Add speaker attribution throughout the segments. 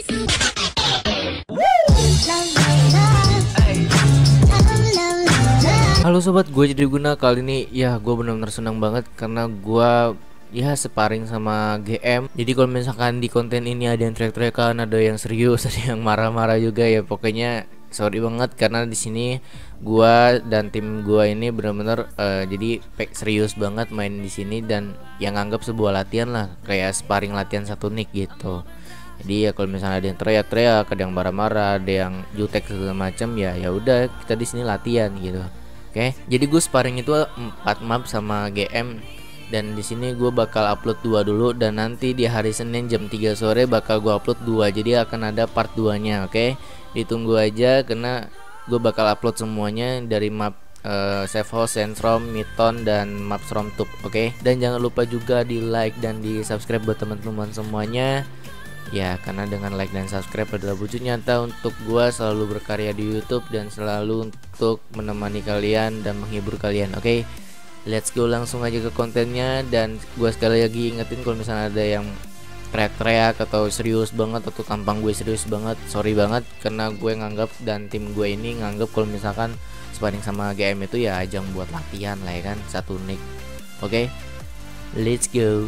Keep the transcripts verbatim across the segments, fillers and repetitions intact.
Speaker 1: Halo sobat, gue jadi guna kali ini ya gue benar-benar senang banget karena gue ya sparring sama G M. Jadi kalau misalkan di konten ini ada yang teriak-teriakan, ada yang serius, ada yang marah-marah juga ya, pokoknya sorry banget karena di sini gue dan tim gue ini benar-benar uh, jadi serius banget main di sini dan yang anggap sebuah latihan lah, kayak sparring latihan satu nick gitu. Jadi ya kalau misalnya ada yang teriak-teriak, ada yang marah-marah, ada yang jutek segala macam, ya ya udah kita di sini latihan gitu. Oke, jadi gue sparring itu empat map sama G M dan di sini gue bakal upload dua dulu dan nanti di hari Senin jam tiga sore bakal gue upload dua. Jadi akan ada part dua nya, oke. Ditunggu aja karena gue bakal upload semuanya dari map uh, Safe House, Sandstrom, Midtown dan map Stormtube, oke. Dan jangan lupa juga di like dan di subscribe buat teman-teman semuanya. Ya, karena dengan like dan subscribe adalah wujud nyata untuk gua selalu berkarya di YouTube dan selalu untuk menemani kalian dan menghibur kalian. Oke, okay? Let's go langsung aja ke kontennya. Dan gua sekali lagi ingetin kalau misalnya ada yang teriak-teriak atau serius banget atau tampang gue serius banget, sorry banget karena gue nganggap dan tim gue ini nganggap kalau misalkan sparring sama G M itu ya ajang buat latihan lah ya kan, satu nick. Oke, okay? Let's go.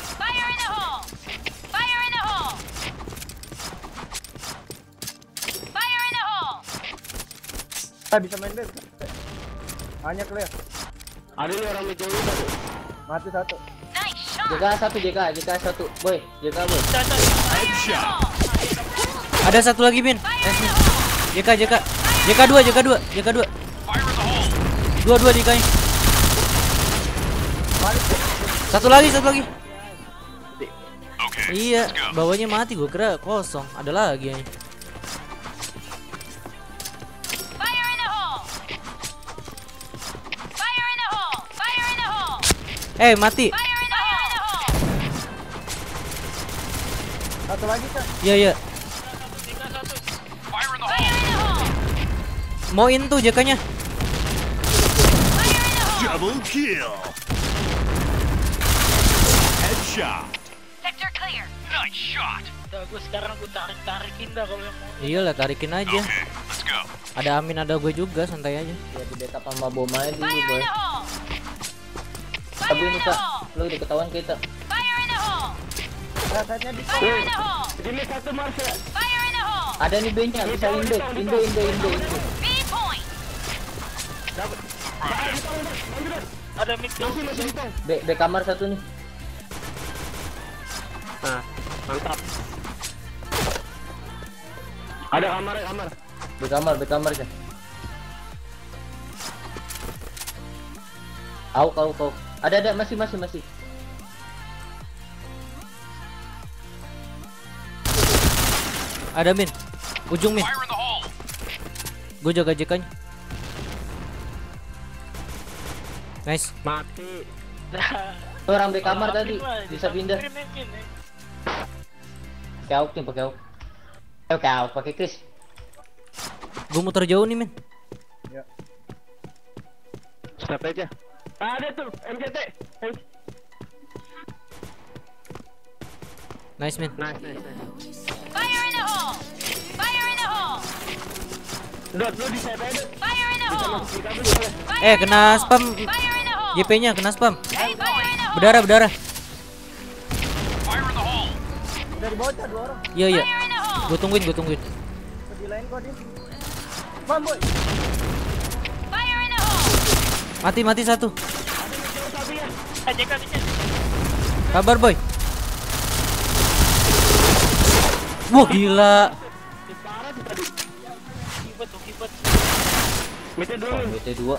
Speaker 2: Kita bisa main bem. Hanya clear.
Speaker 3: Ada nih orang meja itu.
Speaker 2: Mati satu.
Speaker 3: J K satu, J K, J K satu. Boy, J K boy.
Speaker 1: Ada satu lagi Min. Eh, J K, J K. J K dua, J K dua, J K dua. Dua dua J K-nya. Satu lagi, satu lagi. Iya, bawahnya mati, gue kira kosong. Ada lagi ya. Eh, mati.
Speaker 2: Satu lagi kan?
Speaker 1: Iya, iya. Mau in tuh J K-nya.
Speaker 4: Double kill. Headshot.
Speaker 5: Sector clear.
Speaker 4: Nice shot.
Speaker 5: Udah, gue sekarang gue tarik-tarikin dah kalau yang mau.
Speaker 1: Iyalah, tarikin aja.
Speaker 4: Okay, let's go.
Speaker 1: Ada Amin, ada gue juga, santai aja.
Speaker 3: Ya di backup sama bom aja dulu
Speaker 5: Fire
Speaker 3: boy.
Speaker 5: in the hole.
Speaker 3: Tapi ini kak, lu udah ketahuan kita.
Speaker 5: Fire in the hole.
Speaker 2: Rasanya di
Speaker 5: Fire in the hole.
Speaker 3: Ini satu Marsha.
Speaker 5: Fire in the hole.
Speaker 3: Ada nih B-nya, bisa Indo, Indo, Indo, Indo, Indo.
Speaker 5: B point.
Speaker 3: Ada mix B, B kamar satu nih. Nah, mantap. Ada kamar, kamar. B kamar, B kamar kan. Au, kau, kau. Ada, ada, masih, masih, masih.
Speaker 1: Ada Min. Ujung Min. Gue jaga J K-nya. Nice.
Speaker 3: Mati. Tuh orang B kamar tadi bisa pindah. Pakai auk nih, pakai auk. Eh, pakai auk, pakai Chris.
Speaker 1: Gue muter jauh nih Min.
Speaker 2: Ya.
Speaker 3: Stop aja. Ada tuh M C T.
Speaker 1: Nice Min.
Speaker 3: Nice, nice, nice.
Speaker 5: Fire in the hole. Fire in the hole.
Speaker 3: Dot, lu di side aja.
Speaker 5: Fire in the hole.
Speaker 1: Eh, kena spam.
Speaker 5: Fire in the hole.
Speaker 1: J P-nya kena spam.
Speaker 5: Hey, fire in the hole.
Speaker 1: Berdarah, berdarah.
Speaker 2: dari bocah dua orang.
Speaker 1: Iya, iya.
Speaker 5: Fire in the hole.
Speaker 1: Gue tungguin, gue tungguin.
Speaker 2: Di lain kok dia. Bam boy.
Speaker 5: Fire in the hole.
Speaker 1: Mati, mati satu.
Speaker 5: Eh, J K bisa.
Speaker 1: Kabar boy. Wah gila.
Speaker 5: Kibet tuh, kibet.
Speaker 3: B T dua, B T dua.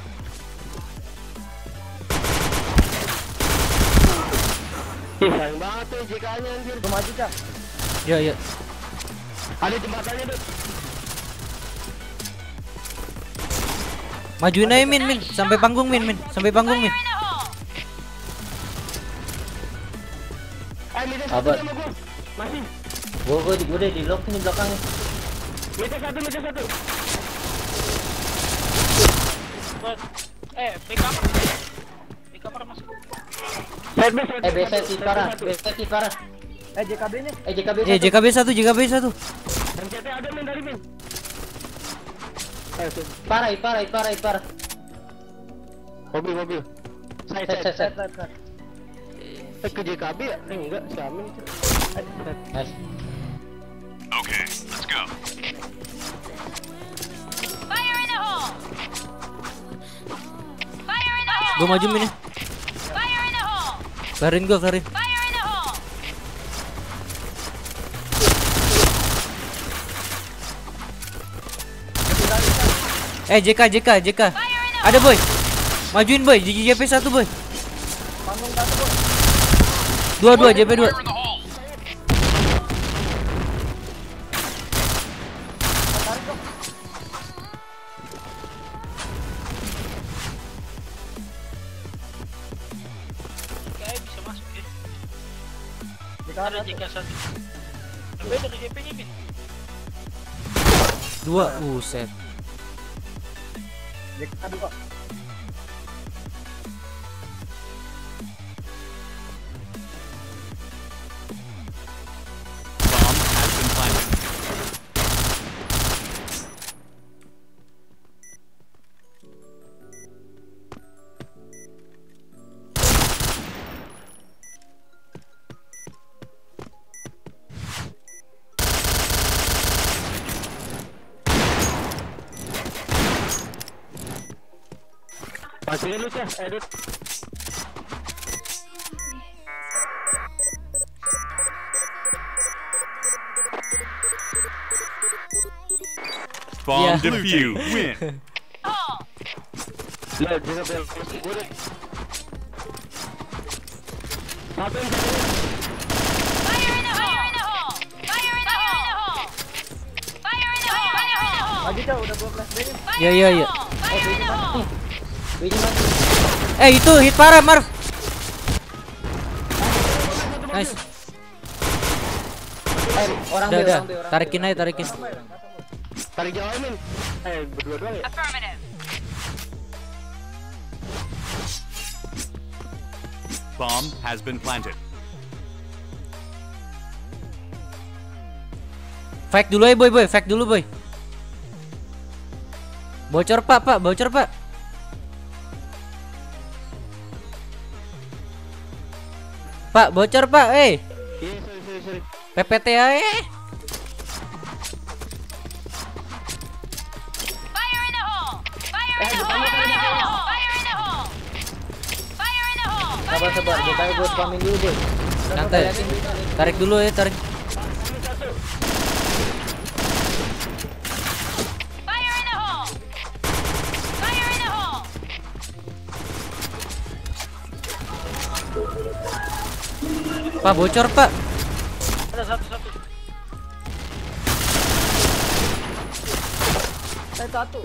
Speaker 3: Ih, sayang banget tuh J K-nya anjir.
Speaker 2: Gue maju Cak.
Speaker 1: Iya, iya.
Speaker 3: Ada jembatannya tuh.
Speaker 1: Majuin aja Min, Min. Sampai panggung Min, Min. Sampai panggung Min.
Speaker 5: Fire in the hole.
Speaker 3: Eh, meja satu
Speaker 1: Sabar.
Speaker 3: sama gua. Masih.
Speaker 1: Gue gue gue udah di lock nih belakangnya.
Speaker 3: Meja satu, meja satu.
Speaker 5: Eh, B kamar. B kamar masuk.
Speaker 3: Eh, B side, B side parah, B side parah.
Speaker 2: Eh J K B-nya.
Speaker 3: Eh J K B
Speaker 1: Eh J K B satu, J K B satu.
Speaker 2: M C T ada min dari min.
Speaker 3: Parah, parah, parah, parah.
Speaker 2: Mobil mobil.
Speaker 3: Set, set, set.
Speaker 2: Eh ke J K B ya? Eh enggak, si Amin.
Speaker 3: Nice.
Speaker 4: Okay, let's go.
Speaker 5: Fire in the hole! Fire in the hole!
Speaker 1: Gue maju min ya.
Speaker 5: Fire in the hole!
Speaker 1: Kelarin gue, kelarin.
Speaker 5: Fire in the hole!
Speaker 1: Eh J K, J K, J K. Ada boy. Majuin boy, di J P satu boy.
Speaker 2: Panggung satu boy.
Speaker 1: Dua dua, J P dua.
Speaker 4: Fire in the hole.
Speaker 2: Tarik dong.
Speaker 5: Kayak bisa masuk ya.
Speaker 2: J K
Speaker 5: Ada
Speaker 2: satu.
Speaker 5: J K satu. Beda ke J P-nya, Min.
Speaker 1: Dua, buset.
Speaker 2: J K dua.
Speaker 4: Bomb has been planted.
Speaker 2: Masukin lu Cah, edit.
Speaker 4: Bomb
Speaker 1: Yeah.
Speaker 4: defused. Win.
Speaker 5: Hole!
Speaker 2: Lah, J K B masuk gue deh. Satu yang satu.
Speaker 5: Fire in the hole! Fire in the hole! Fire in the hole! Fire in the hole!
Speaker 2: Maju Cah, udah gua flashbang.
Speaker 1: Ya ya ya.
Speaker 5: Fire in the hole!
Speaker 3: Biji mati.
Speaker 1: Eh itu hit parah Marv. Nice.
Speaker 3: Eh, orang
Speaker 1: Udah
Speaker 3: B,
Speaker 1: udah.
Speaker 3: orang B, orang B.
Speaker 1: Tarikin aja, tarikin.
Speaker 2: Tarik jauh min. Eh berdua doang ya.
Speaker 5: Affirmative.
Speaker 4: Bomb has been planted.
Speaker 1: Fake dulu ya boy boy, fake dulu boy. Bocor pak pak, bocor pak. Pak bocor pak, eh.
Speaker 2: Iya, sorry sorry sorry.
Speaker 1: P P T A eh.
Speaker 5: Fire in the hole! Fire in the hole! Fire in the hole! Fire in the hole! Fire in the hole!
Speaker 3: Sabar, sabar. J K B gue spamin dulu, boy.
Speaker 1: Santai. Tarik dulu ya, tarik.
Speaker 5: Fire in the hole! Fire in the hole!
Speaker 1: Pak bocor pak.
Speaker 5: Ada satu-satu.
Speaker 2: Eh satu.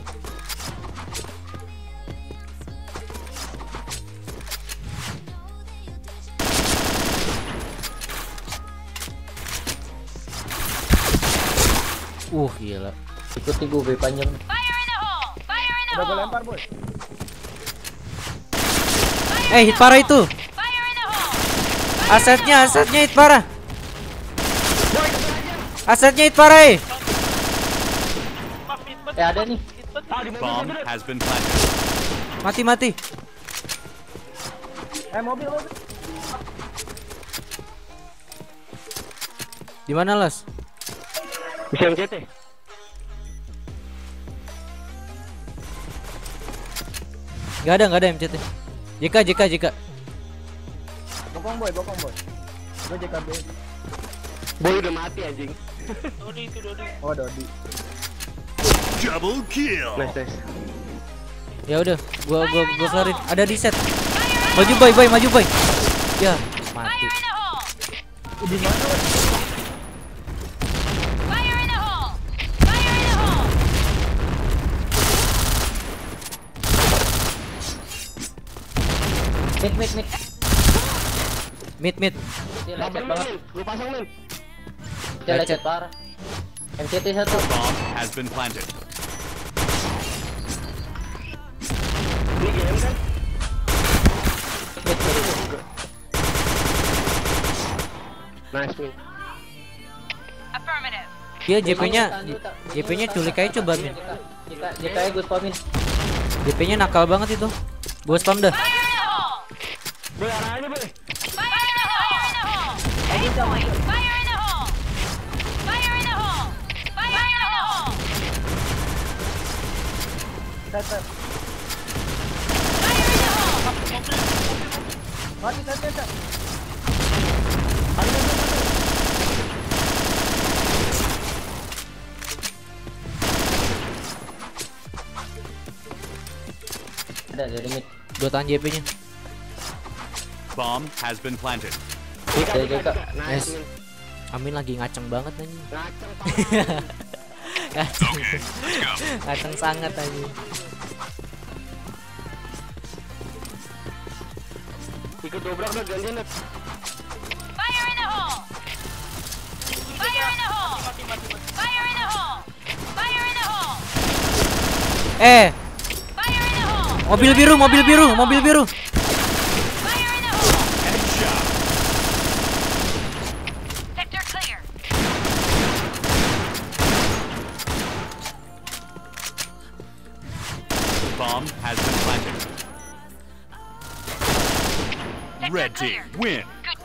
Speaker 1: Uh gila.
Speaker 3: Ikuti gue, B panjang.
Speaker 5: Fire in the hole! Fire in the
Speaker 2: Udah gua
Speaker 5: hole!
Speaker 2: lempar boy.
Speaker 1: Eh hit parah itu.
Speaker 5: Fire in the hole!
Speaker 1: Asetnya, asetnya hit parah. Asetnya hit parah eh.
Speaker 5: Maaf, hitbat.
Speaker 3: Eh, ada nih.
Speaker 5: Hitbat.
Speaker 4: Bomb has been planted.
Speaker 1: Mati mati.
Speaker 2: Eh mobil mobil.
Speaker 1: Di mana Las?
Speaker 2: Bisa M C T.
Speaker 1: Gak ada, gak ada M C T. J K, J K, J K.
Speaker 2: Bokong boy, bokong boy. Gua J K B.
Speaker 6: Boy udah mati anjing.
Speaker 5: Dodi itu Dodi.
Speaker 2: Oh Dodi.
Speaker 4: Double kill.
Speaker 6: Nice nice.
Speaker 1: Ya udah, gua gua gua kelarin. Ada di set. Maju boy, boy, maju boy. Ya, mati.
Speaker 5: Fire in the hole!
Speaker 2: Di mana boy?
Speaker 5: Fire in the hole! Fire in the hole!
Speaker 3: Mid, mid, mid.
Speaker 1: Mid mid.
Speaker 3: Dia
Speaker 6: Pasang
Speaker 3: lecet
Speaker 6: min,
Speaker 3: banget.
Speaker 6: min. Lu pasang min.
Speaker 3: Dia
Speaker 1: Lecet.
Speaker 3: lecet parah. M C T satu.
Speaker 4: Bomb has been planted.
Speaker 6: Ini G M kan?
Speaker 3: Mid, mid.
Speaker 6: Nice win.
Speaker 5: Affirmative.
Speaker 1: Dia J P-nya J P-nya culik aja coba Min.
Speaker 3: J K gue spamin.
Speaker 1: J P-nya nakal banget itu. Gua spam dah.
Speaker 5: Fire in the hole.
Speaker 6: Boy, arah aja boy.
Speaker 5: Fire in the hole. Fire in the hole. Eight point. Fire in the hole. Fire in the hole. Fire in the hole.
Speaker 2: Set, set.
Speaker 5: Fire in the hole.
Speaker 2: Mati, set, set, set.
Speaker 3: Ada dari mid.
Speaker 1: Gua tahan J P-nya.
Speaker 4: Bomb has been planted.
Speaker 6: Dika,
Speaker 3: Dari
Speaker 6: Dika,
Speaker 3: Dika.
Speaker 6: Dika. Nice
Speaker 1: Yes.
Speaker 6: win.
Speaker 1: Amin lagi ngaceng banget anjing.
Speaker 6: Ngaceng parah.
Speaker 1: Ngaceng. Ngaceng sangat anjing.
Speaker 6: Ikut dobrak dah gantian dah.
Speaker 5: Fire in the hole. Fire in the hole. Fire in the hole. Fire in the hole.
Speaker 1: Eh,
Speaker 5: Fire in the hole.
Speaker 1: mobil biru, mobil biru, mobil biru.
Speaker 5: Fire in the hole.
Speaker 4: Headshot.
Speaker 5: Sector clear.
Speaker 4: Bomb has been planted.
Speaker 5: Sector
Speaker 4: Red
Speaker 5: clear.
Speaker 4: team win.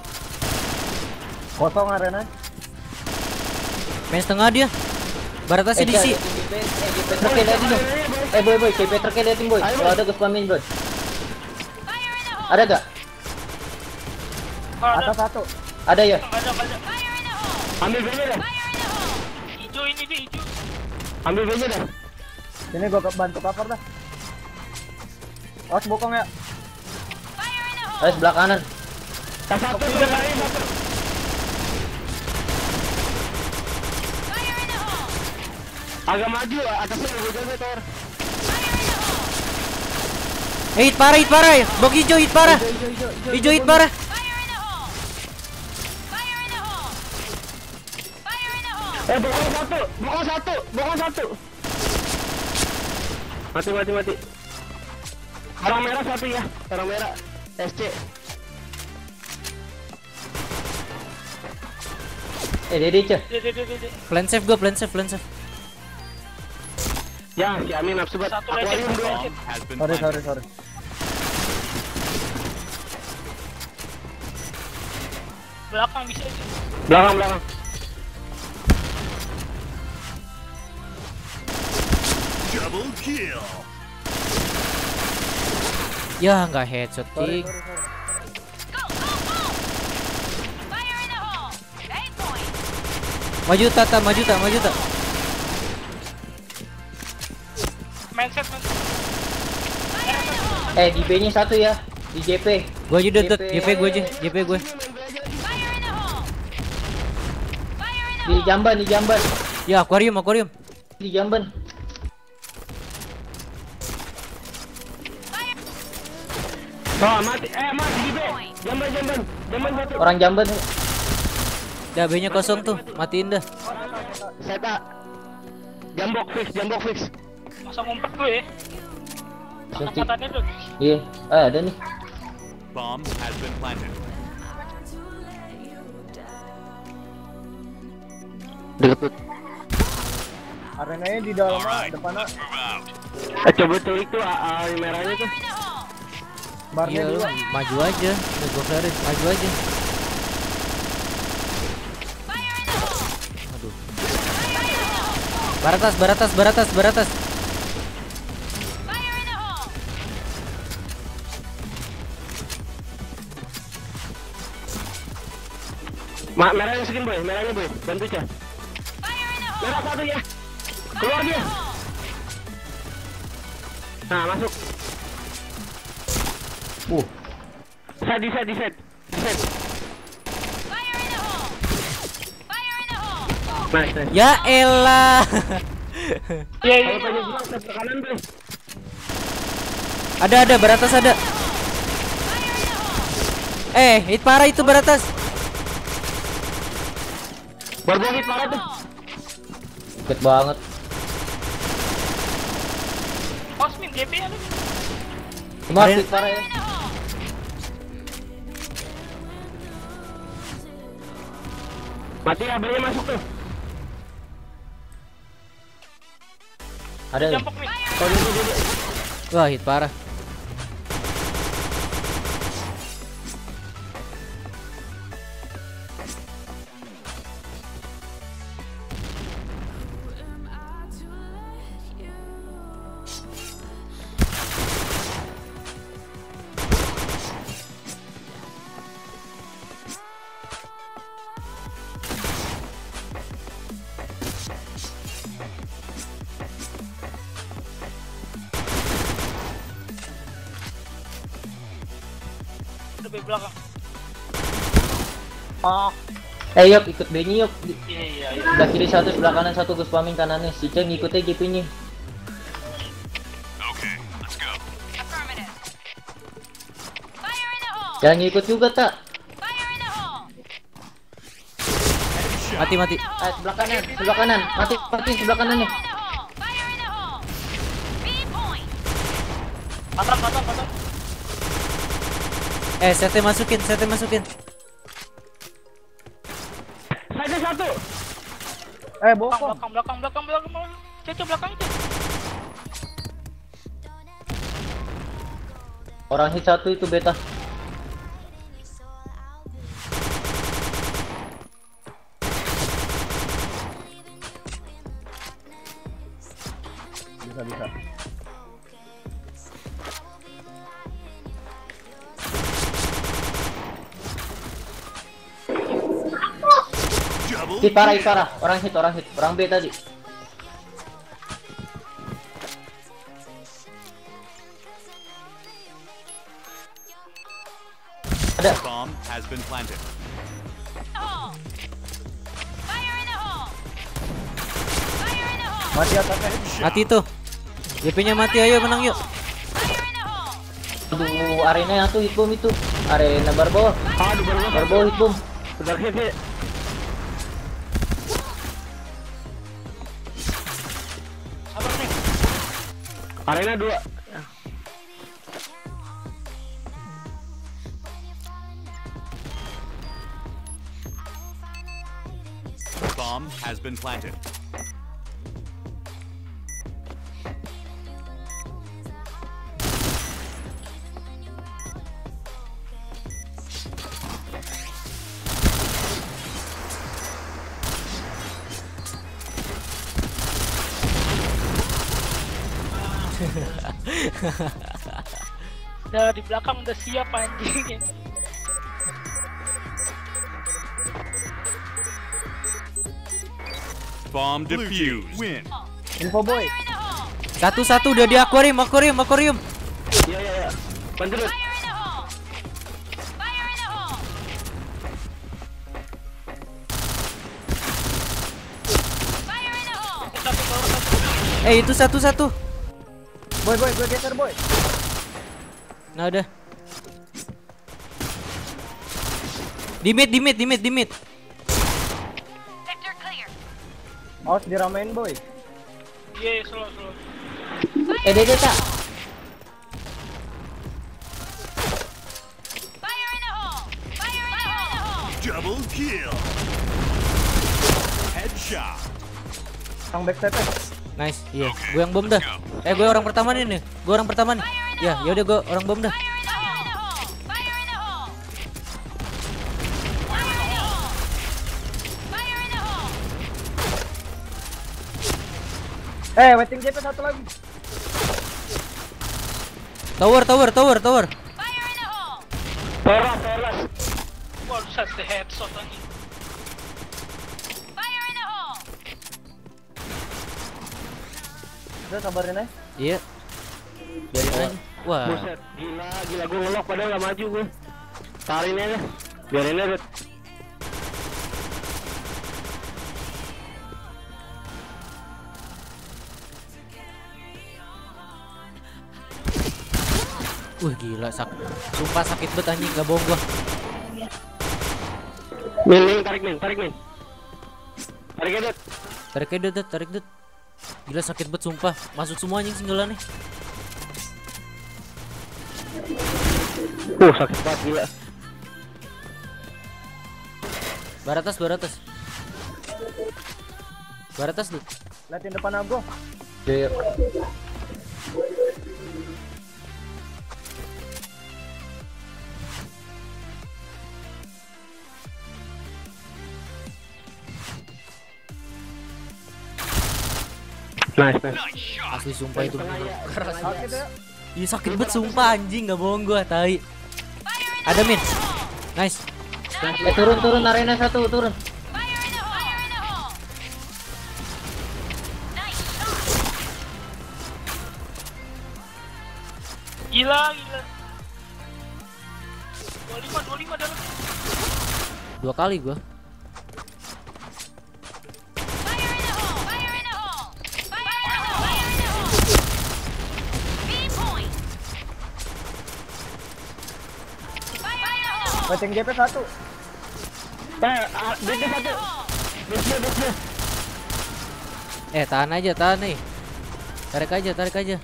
Speaker 2: Kosong arena.
Speaker 1: Main setengah dia. Baratas
Speaker 3: Eh,
Speaker 1: di sini.
Speaker 3: J P, eh, J P truknya liatin dong. Eh, boy, boy, J P truknya liatin, boy. Kalau ada gue spamin, bro.
Speaker 5: Fire in the hole.
Speaker 3: Ada gak?
Speaker 2: Atas satu.
Speaker 3: Ada ya?
Speaker 5: Fire in the hole.
Speaker 6: Ambil B-nya dah.
Speaker 5: Fire in the hole.
Speaker 7: Hijau ini deh, hijau.
Speaker 6: Ambil B-nya dah.
Speaker 2: Sini gua ke- bantu cover dah. Awas bokong ya.
Speaker 5: Fire in the hole.
Speaker 3: Ada sebelah kanan.
Speaker 6: Tak satu juga lari satu.
Speaker 5: Fire in the hole.
Speaker 6: Agak maju atasnya gue jaga Tor.
Speaker 5: Fire in the hole.
Speaker 1: Eh, hit parah, hit parah. Bok hijau, hit parah. Hijau hit parah.
Speaker 5: Fire in the hole. Fire in the hole. Fire in the hole.
Speaker 6: Eh bokong satu, bokong satu, bokong satu. Mati mati mati. Orang merah satu ya, orang merah. S C.
Speaker 3: Eh, Dede, Cah.
Speaker 7: Deh, deh, deh, deh, deh.
Speaker 1: Plan save gua, plan save, plan save.
Speaker 6: Ya, si Amin nafsu banget.
Speaker 7: Satu lagi.
Speaker 6: Aquarium dua.
Speaker 4: Bomb has been
Speaker 2: Sorry, sorry,
Speaker 4: planted.
Speaker 2: sorry.
Speaker 7: Belakang bisa aja.
Speaker 6: Belakang belakang.
Speaker 4: Double kill.
Speaker 1: Ya, nggak headshot,
Speaker 2: Sorry,
Speaker 1: Ting.
Speaker 2: sorry, sorry.
Speaker 5: Go, go, go. Fire in the hole. Eight point.
Speaker 1: Maju Tata, maju tak, maju tak.
Speaker 7: Mindset, mindset.
Speaker 5: Fire in the hole.
Speaker 3: Eh, di B-nya satu ya. Di J P.
Speaker 1: Gua aja deket, J P gua aja, J P gue.
Speaker 5: Fire in the hole. Fire in the
Speaker 3: Di
Speaker 5: hole.
Speaker 3: jamban, di jamban.
Speaker 1: Ya, akuarium, akuarium.
Speaker 3: Di jamban.
Speaker 6: Oh mati, eh mati di B. Jamban jamban, jamban satu.
Speaker 3: Orang jamban.
Speaker 1: Dah B-nya kosong tuh, matiin dah.
Speaker 6: Seta. Jambok fix, jambok fix.
Speaker 7: Masa ngumpet gue ya.
Speaker 3: Suntik.
Speaker 7: Angkatannya tuh.
Speaker 3: Iya, ah, ada nih.
Speaker 4: Bomb has been planted.
Speaker 6: Deket.
Speaker 2: Arenanya di dalam
Speaker 4: Alright,
Speaker 2: depannya.
Speaker 4: let's move out.
Speaker 6: Eh coba tulik tuh A A merahnya tuh.
Speaker 5: Fire in the hole.
Speaker 2: Barnya
Speaker 1: Iya, lu
Speaker 2: dua.
Speaker 1: maju aja. Udah gua clearin, maju aja.
Speaker 5: Fire in the hole.
Speaker 1: Aduh.
Speaker 5: Fire in the hole.
Speaker 1: Baratas, baratas, baratas, baratas.
Speaker 5: Fire in the hole.
Speaker 6: Ma merahnya skin boy, merahnya boy. Bantu Cah.
Speaker 5: Fire in the hole.
Speaker 6: Merah satu ya.
Speaker 5: Fire
Speaker 6: Keluar
Speaker 5: in
Speaker 6: dia.
Speaker 5: the hole.
Speaker 6: Nah masuk.
Speaker 2: Uh,
Speaker 6: Set di set di set. Di set.
Speaker 5: Fire in the hole. Fire in the hole.
Speaker 6: Nice nice.
Speaker 1: Ya elah.
Speaker 7: Iya, iya.
Speaker 6: Kalau pengen bilang set ke kanan boy.
Speaker 1: Ada, ada, baratas ada.
Speaker 5: Fire in the hole.
Speaker 1: Eh, hit parah itu baratas.
Speaker 6: Barbogit parah tuh.
Speaker 3: Deket banget.
Speaker 7: Osmin, J P ada.
Speaker 3: Kemarin
Speaker 1: Kemarin-
Speaker 3: parah ya.
Speaker 5: In the hole.
Speaker 6: Mati ya, B-nya masuk tuh.
Speaker 3: Ada.
Speaker 7: Jambok nih.
Speaker 6: Oh, duduk, duduk.
Speaker 1: Wah, hit parah.
Speaker 7: Udah di belakang.
Speaker 2: Ah,
Speaker 3: Eh yuk ikut B-nya yuk. Di-
Speaker 7: Iya iya iya.
Speaker 3: Sebelah kiri satu, sebelah kanan satu, gue spamming kanannya. Si Ceng ngikutnya G P-nya.
Speaker 4: Okay, let's go.
Speaker 5: Affirmative. Fire in the hole.
Speaker 3: Jangan ngikut juga tak.
Speaker 5: Fire in the hole.
Speaker 1: Mati mati.
Speaker 3: Eh sebelah kanan, sebelah kanan. Mati, mati sebelah kanannya.
Speaker 5: Fire in the hole. Fire in the hole. B point.
Speaker 7: Patrak patrak patrak.
Speaker 1: Eh, sete masukin, sete masukin.
Speaker 6: Saja satu.
Speaker 2: eh bokong.
Speaker 7: Belakang belakang belakang belakang belakang. Cece belakang itu.
Speaker 3: Orang hit satu itu beta.
Speaker 2: Bisa bisa.
Speaker 4: Double
Speaker 3: Hit parah, hit parah. Orang hit, orang hit. Orang B tadi. Ada.
Speaker 4: bomb has been planted.
Speaker 5: Hole. Fire in the hole. Fire in the hole.
Speaker 2: Mati atasnya.
Speaker 1: Mati tuh. G P-nya mati, ayo menang yuk.
Speaker 5: Fire in the hole.
Speaker 3: Aduh, arena yang tuh hitbom itu. Arena barbo.
Speaker 6: Aduh, baru masuk.
Speaker 3: Barbo hitbom.
Speaker 6: Udah hit, hit.
Speaker 7: Sabar nih.
Speaker 6: Arena dua.
Speaker 4: Bomb has been planted.
Speaker 7: Udah di belakang udah siap anjing.
Speaker 4: Bomb defused. Win.
Speaker 2: Info boy.
Speaker 5: Fire in the hole.
Speaker 1: Satu-satu udah di akuarium, akuarium, akuarium.
Speaker 6: Iya, iya, iya. Bantu dulu.
Speaker 5: Fire in the hole. Fire in the hole. Fire in the hole.
Speaker 7: Satu bawah satu.
Speaker 1: Eh, itu satu-satu.
Speaker 2: Boy boy gue geser boy.
Speaker 1: Nah, udah. Di mid, di mid, di mid, di mid.
Speaker 5: Sector clear.
Speaker 2: Awas diramein boy.
Speaker 7: Iya, slow slow.
Speaker 3: Eh, Dede tak.
Speaker 5: Fire in the hole. Fire in the hole.
Speaker 4: Double kill. Headshot.
Speaker 2: Sang backside.
Speaker 1: Nice, iya. Gue yang bom dah. Eh, gue orang pertama nih nih. Gue orang pertama nih. Ya, yaudah gue orang bom dah.
Speaker 5: Fire in the hole. Fire in the hole. Fire in the hole. Fire in the hole.
Speaker 2: Eh, waiting J P satu lagi.
Speaker 1: Tower, tower, tower, tower.
Speaker 5: Fire in the hole.
Speaker 6: Teras, teras.
Speaker 7: Wah, set the headshot anjing.
Speaker 5: Fire in the hole.
Speaker 2: Udah sabarin aja.
Speaker 1: Iya. Biarin aja. Wah.
Speaker 6: Buset, gila, gila gue ngelok padahal gak maju gue. Tarin aja. Biarin aja.
Speaker 1: Wih, gila sak. Sumpah sakit banget anjing, gak bohong gua.
Speaker 6: Min, min, tarik min, tarik min. Tarik aja.
Speaker 1: Tarik aja, Dut, tarik Dut. Gila sakit banget sumpah. Masuk semua anjing singgalan nih.
Speaker 6: Uh, sakit banget gila.
Speaker 1: Baratas, baratas. Barat atas tuh.
Speaker 2: Liatin depan aku.
Speaker 3: Iya.
Speaker 6: Nice, nice.
Speaker 1: Asli sumpah itu bener keras.
Speaker 2: Sakit ya.
Speaker 1: Ih sakit banget sumpah anjing, nggak bohong gua, tai. Ada min. Nice.
Speaker 3: Eh turun turun arena satu turun.
Speaker 5: Fire in the hole! Fire in the hole! Nice shot!
Speaker 7: Gila, gila. dua puluh lima, dua puluh lima dalam.
Speaker 1: Dua kali gua.
Speaker 5: Fire in the hole! Fire in the hole! Fire in the hole! Fire in the hole! B point! Fire in the hole!
Speaker 2: Batting G P satu.
Speaker 6: Eh, ah, dia
Speaker 5: Fire in the
Speaker 6: satu.
Speaker 5: hole!
Speaker 6: Bisnya, bisnya.
Speaker 1: Eh tahan aja, tahan nih. Tarik aja, tarik aja.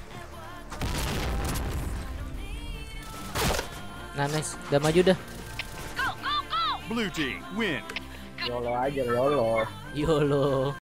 Speaker 1: Nah nice, udah maju dah.
Speaker 5: Go, go, go!
Speaker 4: Blue team win.
Speaker 2: Yolo aja, yolo.
Speaker 1: YOLO.